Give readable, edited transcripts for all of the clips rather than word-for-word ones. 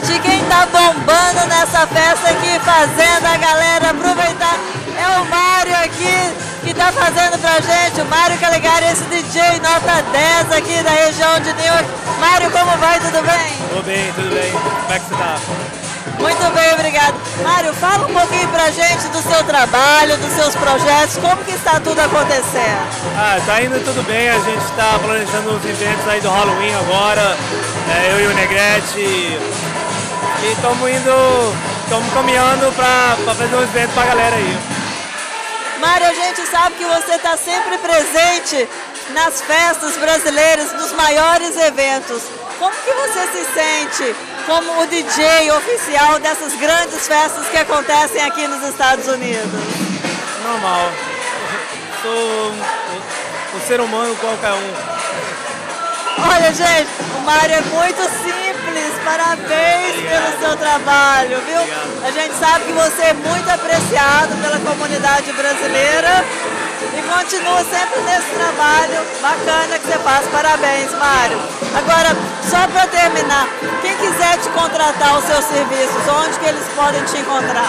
Gente, quem tá bombando nessa festa aqui, fazendo a galera aproveitar, é o Mário aqui, que tá fazendo pra gente. O Mário Calegari, esse DJ nota 10 aqui da região de Newark. Mário, como vai? Tudo bem? Tudo bem, tudo bem. Como é que você tá? Muito bem, obrigado. Mário, fala um pouquinho pra gente do seu trabalho, dos seus projetos, como que está tudo acontecendo? Tá indo tudo bem, a gente está planejando os eventos aí do Halloween agora, eu e o Negrete, e estamos caminhando para fazer um evento pra galera aí. Mário, a gente sabe que você está sempre presente nas festas brasileiras, nos maiores eventos. Como que você se sente como o DJ oficial dessas grandes festas que acontecem aqui nos Estados Unidos? Normal. Sou um ser humano qualquer um. Olha, gente, o Mário é muito simples. Parabéns pelo seu trabalho, viu? Obrigado. A gente sabe que você é muito apreciado pela comunidade brasileira e continua sempre nesse trabalho bacana que você faz. Parabéns, Mário. Agora, só para terminar, quem quiser te contratar os seus serviços, onde que eles podem te encontrar?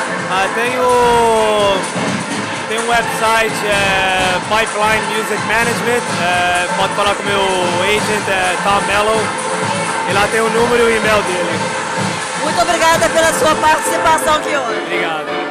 Tem um website, Pipeline Music Management, pode falar com o meu agent, Tom Mello, e lá tem o número e o e-mail dele. Muito obrigada pela sua participação aqui hoje. Obrigado.